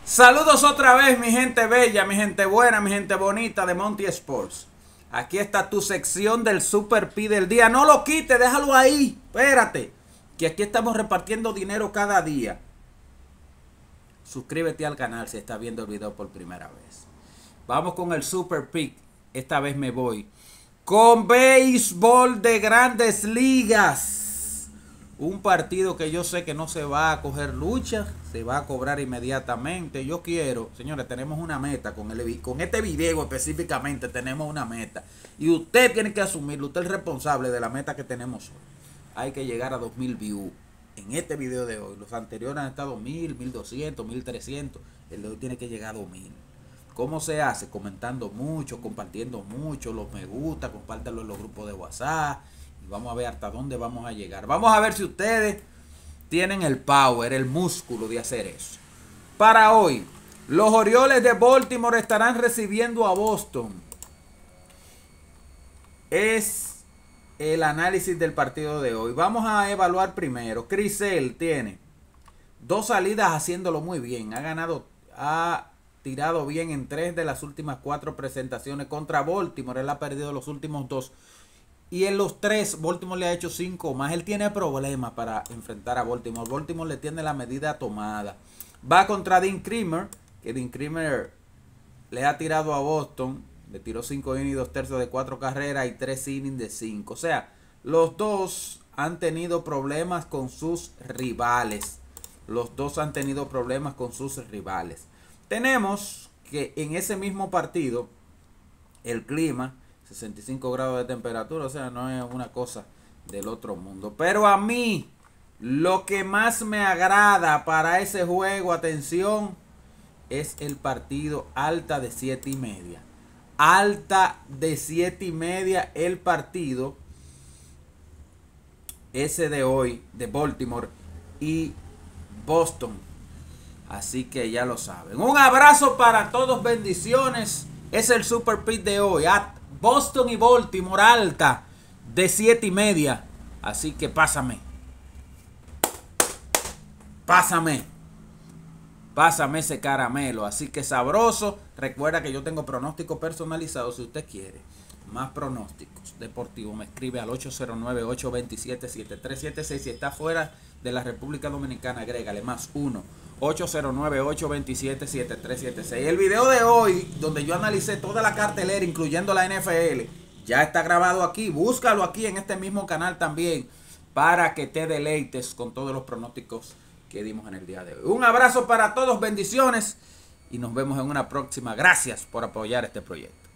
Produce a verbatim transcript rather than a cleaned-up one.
Saludos otra vez, mi gente bella, mi gente buena, mi gente bonita de Monty Sports. Aquí está tu sección del Super P del día. No lo quites, déjalo ahí. Espérate, que aquí estamos repartiendo dinero cada día. Suscríbete al canal si estás viendo el video por primera vez. Vamos con el Super Pick. Esta vez me voy con béisbol de Grandes Ligas. Un partido que yo sé que no se va a coger lucha, se va a cobrar inmediatamente. Yo quiero, señores, tenemos una meta con, el, con este video específicamente, tenemos una meta. Y usted tiene que asumirlo, usted es el responsable de la meta que tenemos hoy. Hay que llegar a dos mil views en este video de hoy. Los anteriores han estado mil, mil doscientos, mil trescientos. El de hoy tiene que llegar a dos mil. ¿Cómo se hace? Comentando mucho, compartiendo mucho, los me gusta, compártanlo en los grupos de WhatsApp. Vamos a ver hasta dónde vamos a llegar. Vamos a ver si ustedes tienen el power, el músculo de hacer eso. Para hoy, los Orioles de Baltimore estarán recibiendo a Boston. Es el análisis del partido de hoy. Vamos a evaluar primero. Chris Sale tiene dos salidas haciéndolo muy bien. Ha ganado, ha tirado bien en tres de las últimas cuatro presentaciones contra Baltimore. Él ha perdido los últimos dos. Y en los tres, Baltimore le ha hecho cinco más. Él tiene problemas para enfrentar a Baltimore. Baltimore le tiene la medida tomada. Va contra Dean Kremer, que Dean Kremer le ha tirado a Boston. Le tiró cinco innings y dos tercios de cuatro carreras y tres innings de cinco. O sea, los dos han tenido problemas con sus rivales. Los dos han tenido problemas con sus rivales. Tenemos que en ese mismo partido, el clima, sesenta y cinco grados de temperatura, o sea, no es una cosa del otro mundo. Pero a mí, lo que más me agrada para ese juego, atención, es el partido alta de siete y media. Alta de siete y media el partido, ese de hoy, de Baltimore y Boston. Así que ya lo saben. Un abrazo para todos, bendiciones. Es el Super Pick de hoy. Boston y Baltimore alta de siete y media. Así que pásame. Pásame. Pásame ese caramelo. Así que sabroso. Recuerda que yo tengo pronósticos personalizados si usted quiere. Más pronósticos deportivos. Me escribe al ocho cero nueve, ocho dos siete, siete tres siete seis. Si está fuera de la República Dominicana, agrégale más uno. ocho cero nueve, ocho dos siete, siete tres siete seis. El video de hoy, donde yo analicé toda la cartelera, incluyendo la N F L, ya está grabado aquí. Búscalo aquí en este mismo canal también, para que te deleites con todos los pronósticos que dimos en el día de hoy. Un abrazo para todos, bendiciones, y nos vemos en una próxima. Gracias por apoyar este proyecto.